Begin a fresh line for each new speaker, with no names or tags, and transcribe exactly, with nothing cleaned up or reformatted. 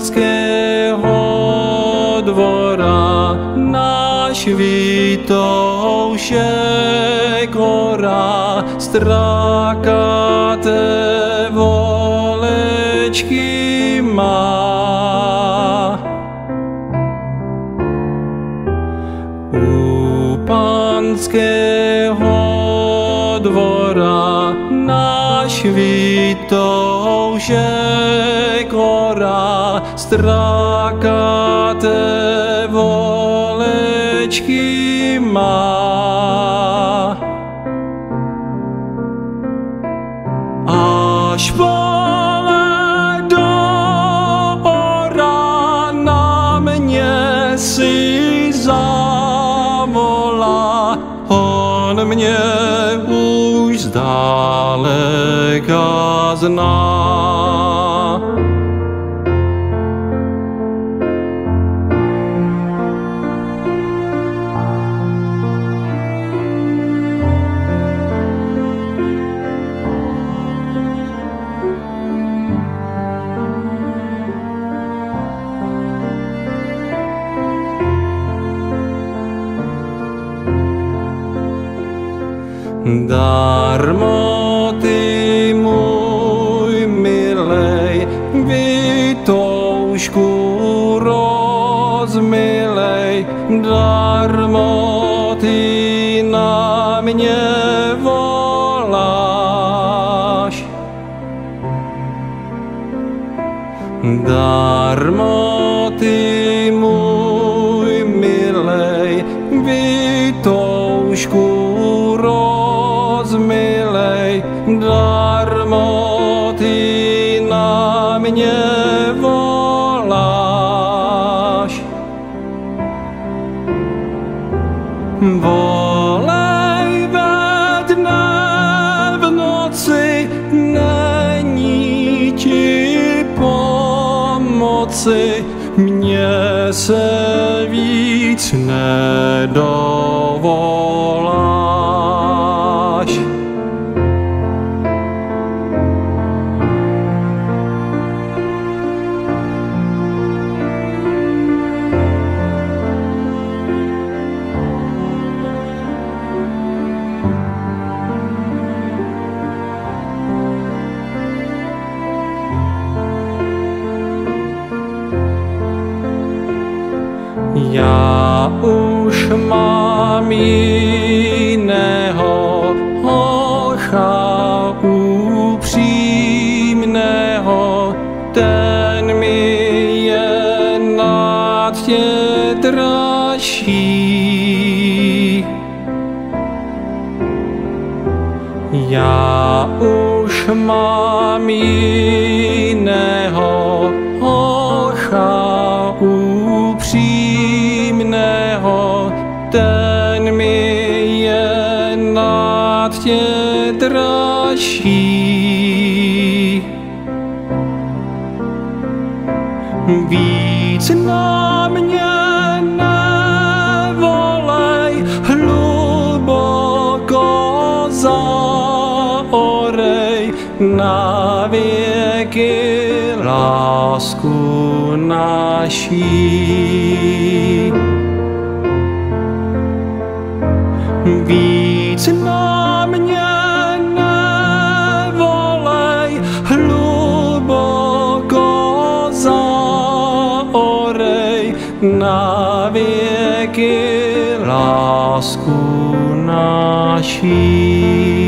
Panského dvora náš Vitoušek hora strákaté volečky má. U Panského dvora náš Vitoušek hora strákaté volečky má. Až vole do ora na mě si zavolá, on mě už zdaleka zná. Darmo ty můj milej, Vitoušku rozmilej, darmo ty na mě voláš. Darmo ty můj milej, Vitoušku rozmilej, darmo ty na mě voláš. Volej ve dne v noci, není ti pomoci, mně se víc nedovoláš. Já už mám jiného hocha upřímného, ten mi je nad tě dražší. Já už mám jiného hocha upřímného, ten mi je nad tě dražší. Víc na mě nevolej, hluboko zaorej, na věky lásku naší. Víc na mě nevolej, hluboko zaorej, na věky lásku naší.